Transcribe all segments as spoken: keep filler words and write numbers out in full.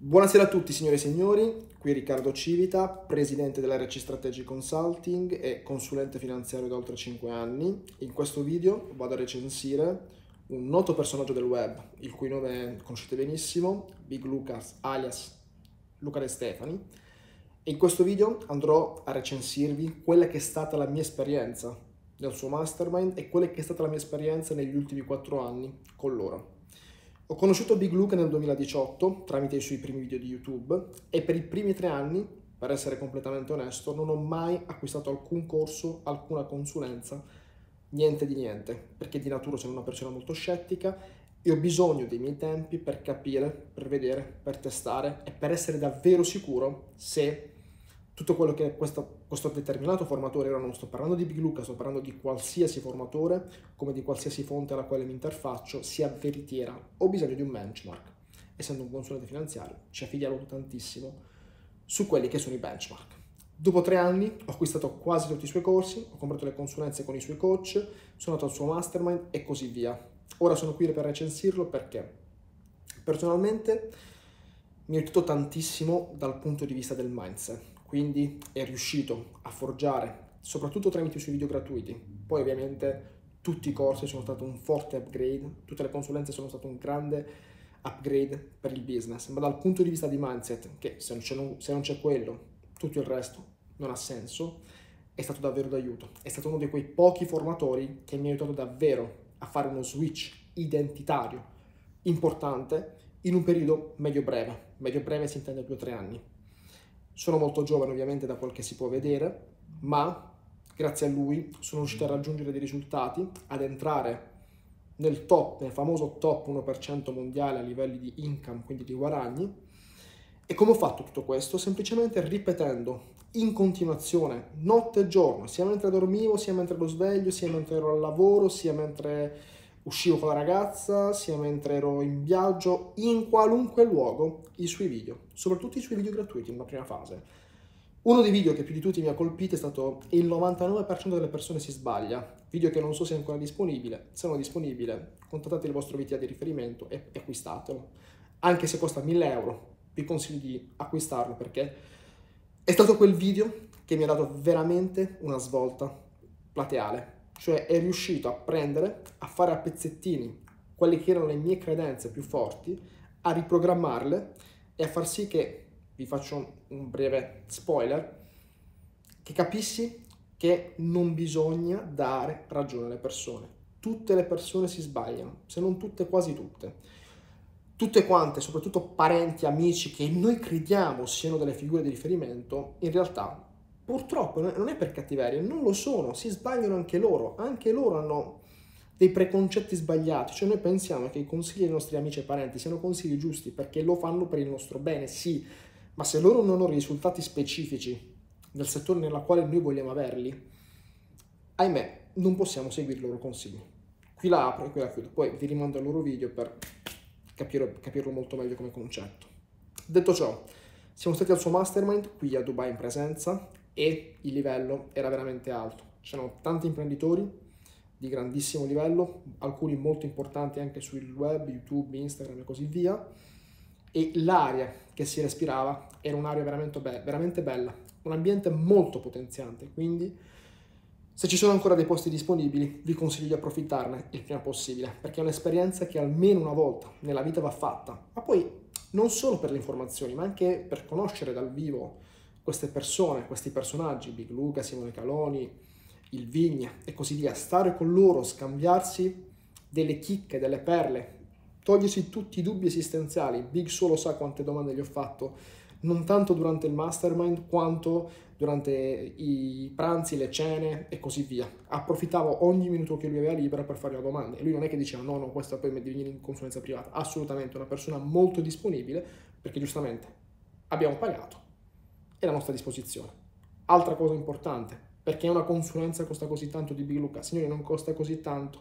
Buonasera a tutti signore e signori, qui Riccardo Civita, presidente dell'R C Strategy Consulting e consulente finanziario da oltre cinque anni. In questo video vado a recensire un noto personaggio del web, il cui nome conoscete benissimo, Big Lucas alias Luca De Stefani, e in questo video andrò a recensirvi quella che è stata la mia esperienza nel suo mastermind e quella che è stata la mia esperienza negli ultimi quattro anni con loro. Ho conosciuto Big Luca nel duemiladiciotto tramite i suoi primi video di YouTube e per i primi tre anni, per essere completamente onesto, non ho mai acquistato alcun corso, alcuna consulenza, niente di niente, perché di natura sono una persona molto scettica e ho bisogno dei miei tempi per capire, per vedere, per testare e per essere davvero sicuro se tutto quello che questo, questo determinato formatore, ora non sto parlando di Big Luca, sto parlando di qualsiasi formatore, come di qualsiasi fonte alla quale mi interfaccio, sia veritiera. Ho bisogno di un benchmark. Essendo un consulente finanziario, ci affidiamo tantissimo su quelli che sono i benchmark. Dopo tre anni ho acquistato quasi tutti i suoi corsi, ho comprato le consulenze con i suoi coach, sono andato al suo mastermind e così via. Ora sono qui per recensirlo perché personalmente mi ha aiutato tantissimo dal punto di vista del mindset. Quindi è riuscito a forgiare, soprattutto tramite i suoi video gratuiti. Poi ovviamente tutti i corsi sono stati un forte upgrade, tutte le consulenze sono state un grande upgrade per il business, ma dal punto di vista di mindset, che se non c'è, se non c'è quello, tutto il resto non ha senso, è stato davvero d'aiuto. È stato uno di quei pochi formatori che mi ha aiutato davvero a fare uno switch identitario importante in un periodo medio-breve. Medio-breve si intende due o tre anni. Sono molto giovane ovviamente da quel che si può vedere, ma grazie a lui sono riuscito a raggiungere dei risultati, ad entrare nel top, nel famoso top uno per cento mondiale a livelli di income, quindi di guadagni. E come ho fatto tutto questo? Semplicemente ripetendo in continuazione, notte e giorno, sia mentre dormivo, sia mentre ero sveglio, sia mentre ero al lavoro, sia mentre uscivo con la ragazza, sia mentre ero in viaggio, in qualunque luogo, i suoi video, soprattutto i suoi video gratuiti in una prima fase. Uno dei video che più di tutti mi ha colpito è stato il novantanove per cento delle persone si sbaglia, video che non so se è ancora disponibile. Se non è disponibile, contattate il vostro V T A di riferimento e, e acquistatelo. Anche se costa mille euro, vi consiglio di acquistarlo perché è stato quel video che mi ha dato veramente una svolta plateale. Cioè è riuscito a prendere, a fare a pezzettini quelle che erano le mie credenze più forti, a riprogrammarle e a far sì che, vi faccio un breve spoiler, che capissi che non bisogna dare ragione alle persone. Tutte le persone si sbagliano, se non tutte, quasi tutte. Tutte quante, soprattutto parenti, amici, che noi crediamo siano delle figure di riferimento, in realtà purtroppo non è per cattiveria, non lo sono, si sbagliano anche loro, anche loro hanno dei preconcetti sbagliati, cioè noi pensiamo che i consigli dei nostri amici e parenti siano consigli giusti perché lo fanno per il nostro bene, sì, ma se loro non hanno risultati specifici nel settore nella quale noi vogliamo averli, ahimè, non possiamo seguire i loro consigli. Qui la apro e qui la chiudo, poi vi rimando al loro video per capire, capirlo molto meglio come concetto. Detto ciò, siamo stati al suo mastermind qui a Dubai in presenza e il livello era veramente alto. C'erano tanti imprenditori di grandissimo livello, alcuni molto importanti anche sul web, YouTube, Instagram e così via, e l'aria che si respirava era un'aria veramente, be- veramente bella, un ambiente molto potenziante, quindi se ci sono ancora dei posti disponibili vi consiglio di approfittarne il prima possibile, perché è un'esperienza che almeno una volta nella vita va fatta, ma poi non solo per le informazioni, ma anche per conoscere dal vivo queste persone, questi personaggi, Big Luca, Simone Caloni, il Vigna e così via, stare con loro, scambiarsi delle chicche, delle perle, togliersi tutti i dubbi esistenziali. Big solo sa quante domande gli ho fatto, non tanto durante il mastermind quanto durante i pranzi, le cene e così via. Approfittavo ogni minuto che lui aveva libero per fare una domanda e lui non è che diceva no, no, questa poi mi devi venire in consulenza privata, assolutamente una persona molto disponibile perché giustamente abbiamo pagato e la nostra disposizione. Altra cosa importante, perché una consulenza costa così tanto di Big Luca? Signori, non costa così tanto.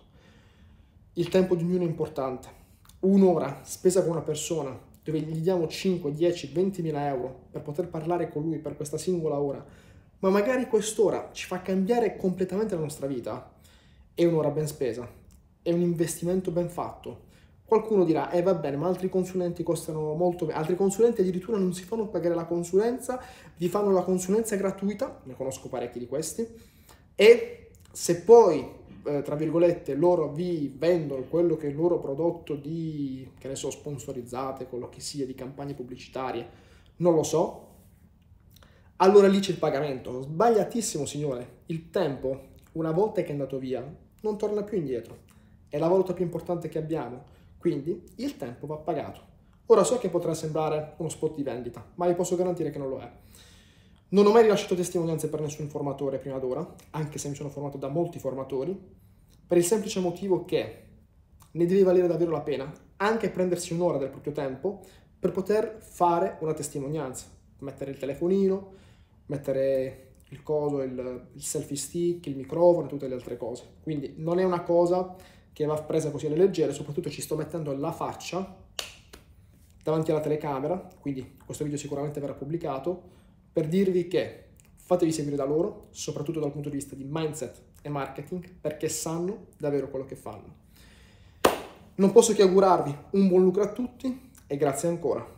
Il tempo di ognuno è importante. Un'ora spesa con una persona dove gli diamo cinque, dieci, venti mila euro per poter parlare con lui per questa singola ora, ma magari quest'ora ci fa cambiare completamente la nostra vita, è un'ora ben spesa, è un investimento ben fatto. Qualcuno dirà, eh va bene, ma altri consulenti costano molto meno, altri consulenti addirittura non si fanno pagare la consulenza, vi fanno la consulenza gratuita, ne conosco parecchi di questi, e se poi, eh, tra virgolette, loro vi vendono quello che è il loro prodotto di, che ne so, sponsorizzate, quello che sia, di campagne pubblicitarie, non lo so, allora lì c'è il pagamento. Sbagliatissimo, signore. Il tempo, una volta che è andato via, non torna più indietro. È la valuta più importante che abbiamo. Quindi il tempo va pagato. Ora so che potrà sembrare uno spot di vendita, ma vi posso garantire che non lo è. Non ho mai rilasciato testimonianze per nessun formatore prima d'ora, anche se mi sono formato da molti formatori, per il semplice motivo che ne deve valere davvero la pena anche prendersi un'ora del proprio tempo per poter fare una testimonianza. Mettere il telefonino, mettere il coso, il, il selfie stick, il microfono e tutte le altre cose. Quindi non è una cosa che va presa così alle leggere, soprattutto ci sto mettendo la faccia davanti alla telecamera, quindi questo video sicuramente verrà pubblicato, per dirvi che fatevi seguire da loro, soprattutto dal punto di vista di mindset e marketing, perché sanno davvero quello che fanno. Non posso che augurarvi un buon lucro a tutti e grazie ancora.